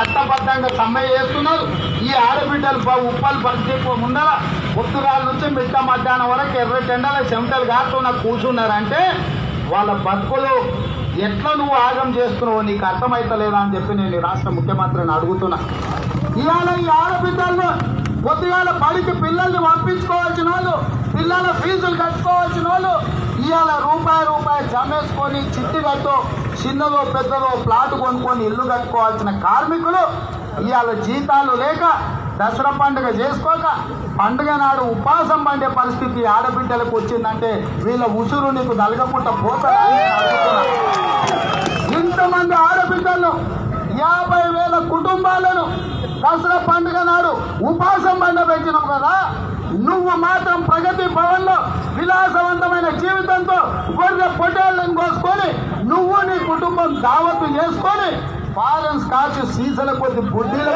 చట్టబద్ధంగా సమ్మె చేస్తున్నారు. ఈ ఆడబిడ్డలు ఉప్పలు పరిస్థితి ముందర పొద్దుగాల నుంచి మిట్ట మధ్యాహ్నం వరకు ఎర్ర టెండల చెమటలు కాస్తున్నా కూర్చున్నారంటే వాళ్ళ బతుకులు ఎట్లా నువ్వు ఆగం చేస్తున్నావు నీకు అర్థమైతలేదా అని చెప్పి నేను రాష్ట్ర ముఖ్యమంత్రిని అడుగుతున్నా. ఇవాళ ఈ ఆడబిడ్డలను పొద్దుగాల బడికి పిల్లల్ని పంపించుకోవాల్సిన వాళ్ళు, పిల్లల ఫీజులు కట్టుకోవాల్సిన వాళ్ళు ఇవాళ రూపాయి జమేసుకొని చిట్టి కట్టో చిన్నదో పెద్దదో ప్లాట్ కొనుక్కొని ఇల్లు కట్టుకోవాల్సిన కార్మికులు ఇవాళ జీతాలు లేక దసరా పండుగ చేసుకోక పండుగ నాడు ఉపాసం పండే పరిస్థితి ఆడబిడ్డలకు వచ్చిందంటే వీళ్ళ ఉసురు నీకు నలగకుండా పోతారని అడుగుతున్నా. ఇంతమంది ఆడబిడ్డలను 50,000 కుటుంబాలను దసరా పండుగ నాడు ఉపాసం పండబెట్టినావు కదా, నువ్వు మాత్రం ప్రగతి భవన్లో విలాసవంతమైన జీవితంతో గొర్రె పొట్టేళ్లను కోసుకొని నువ్వు నీ కుటుంబం దావత్తు చేసుకొని ఫారెన్ స్కాచ్ సీజల కొద్ది బుడ్డీల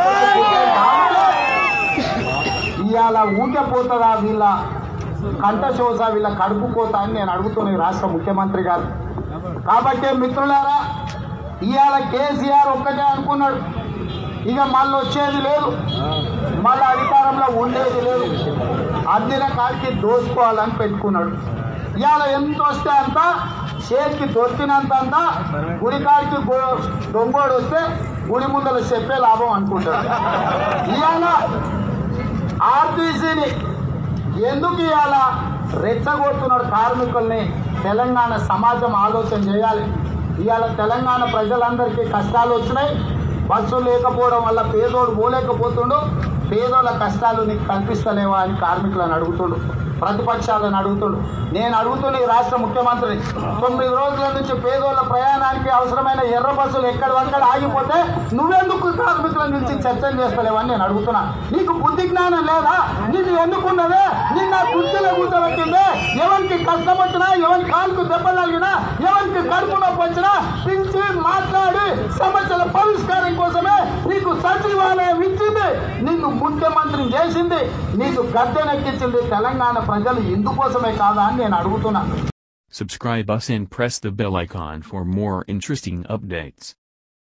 ఇవాళ ఊకెపోతుందా వీళ్ళ కంఠశోష వీళ్ళ కడుపు కోత అని నేను అడుగుతున్నాను రాష్ట్ర ముఖ్యమంత్రి గారు. కాబట్టి మిత్రులారా, ఇవాళ కేసీఆర్ ఒక్కటే అనుకున్నాడు, ఇక మళ్ళీ వచ్చేది లేదు, మళ్ళీ అధికారంలో ఉండేది లేదు, అందిన కాడికి దోచుకోవాలని పెట్టుకున్నాడు. ఇవాళ ఎంత వస్తే అంత చేతికి దొరికినంత గుడి కాడికి దొంగోడు వస్తే గుడి ముందర చెప్పే లాభం అనుకుంటాడు. ఇవాళ ఆర్టీసీని ఎందుకు ఇవాళ రెచ్చగొడుతున్నాడు కార్మికుల్ని తెలంగాణ సమాజం ఆలోచన చేయాలి. ఇవాళ తెలంగాణ ప్రజలందరికీ కష్టాలు వచ్చినాయి, బస్సులు లేకపోవడం వల్ల పేదోడు పోలేకపోతుండు, పేదోళ్ళ కష్టాలు నీకు కల్పిస్తలేవా అని కార్మికులను అడుగుతుండు, ప్రతిపక్షాలను అడుగుతుండు. నేను అడుగుతున్న ఈ రాష్ట్ర ముఖ్యమంత్రి 9 రోజుల నుంచి పేదోళ్ళ ప్రయాణానికి అవసరమైన ఎర్ర బస్సులు ఎక్కడ ఆగిపోతే నువ్వెందుకు కార్మికుల నుంచి చర్చలు చేస్తలేవని నేను అడుగుతున్నా. నీకు బుద్ధి జ్ఞానం లేదా? నిన్ను ఎన్నుకున్నదే, నిన్న కుర్చీలో కూర్చోబెట్టిందే, ఎవరికి కష్టం వచ్చినా, ఎవరి కాలుకు దెబ్బలు తగిలినా, ఎవరికి కడుపు నొప్పి వచ్చినా పిలిచి మాట్లాడి సమస్యల పరిష్కారం కోసమే నీకు సచివాలయం ఇచ్చింది, నిన్ను ముఖ్యమంత్రిని చేసింది, నీకు గద్దెనెక్కించింది తెలంగాణ ప్రజలు ఇందుకోసమే కాదా అని నేను అడుగుతున్నా. Subscribe us and press the bell icon for more interesting updates.